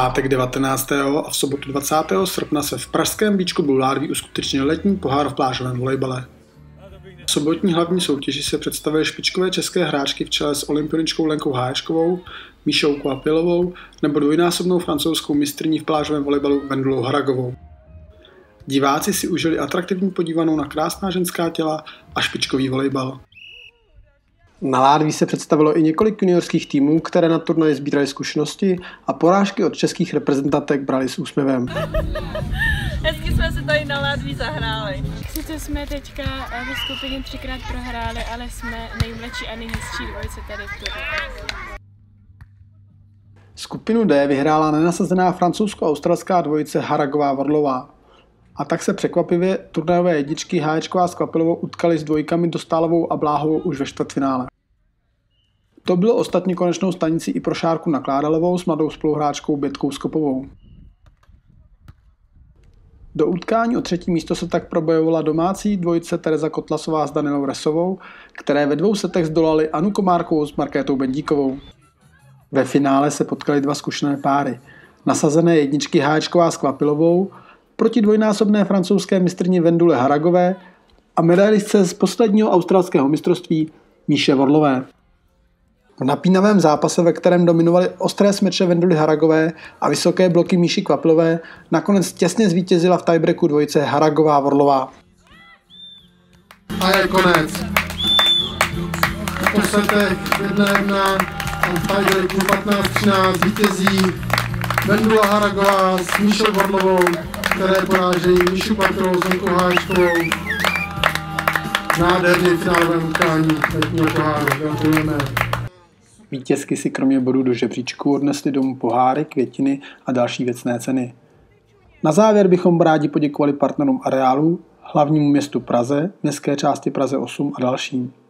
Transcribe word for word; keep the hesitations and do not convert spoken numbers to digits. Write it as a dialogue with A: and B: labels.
A: pátek devatenáctého a v sobotu dvacátého srpna se v pražském Beachclubu Lárví uskutečnil letní pohár v plážovém volejbale. V sobotní hlavní soutěži se představily špičkové české hráčky v čele s olympioničkou Lenkou Háječkovou, Míšou Kvapilovou nebo dvojnásobnou francouzskou mistryní v plážovém volejbalu Vendulou Haragovou. Diváci si užili atraktivní podívanou na krásná ženská těla a špičkový volejbal. Na Lárví se představilo i několik juniorských týmů, které na turnaji sbíraly zkušenosti a porážky od českých reprezentantek brali s úsměvem.
B: Hezky jsme se tady na Lárví zahráli.
C: Sice jsme teďka ve skupině třikrát prohráli, ale jsme nejmladší a nejhezčí dvojice tady v turnaji.
A: Skupinu D vyhrála nenasazená francouzsko-australská dvojice Haragová-Vorlová. A tak se překvapivě turnajové jedničky Háječková s Kvapilovou utkaly s dvojkami Dostálovou a Bláhovou už ve čtvrtfinále. To bylo ostatně konečnou stanicí i pro Šárku Nakládalovou s mladou spoluhráčkou Bětkou Skopovou. Do utkání o třetí místo se tak probojovala domácí dvojice Tereza Kotlasová s Danilou Resovou, které ve dvou setech zdolaly Anu Komárkovou s Markétou Bendíkovou. Ve finále se potkaly dva zkušené páry. Nasazené jedničky Háječková s Kvapilovou proti dvojnásobné francouzské mistryni Vendule Haragové a medailistce z posledního australského mistrovství Míše Vorlové. V napínavém zápase, ve kterém dominovaly ostré smeče Venduly Haragové a vysoké bloky Míši Kvapilové, nakonec těsně zvítězila v tiebreaku dvojice Haragová-Vorlová.
D: A je konec. Po setech jedna jedna a v tiebreaku patnáct třináct vítězí Vendula Haragová s Míšou Vorlovou, které porážejí Míšu Kvapilovou s Lenkou Háječkovou. Nádherný finálovém utkání letního poháru. Gratulujeme.
A: Vítězky si kromě bodů do žebříčku odnesly domů poháry, květiny a další věcné ceny. Na závěr bychom rádi poděkovali partnerům areálu, hlavnímu městu Praze, městské části Praze osm a dalším.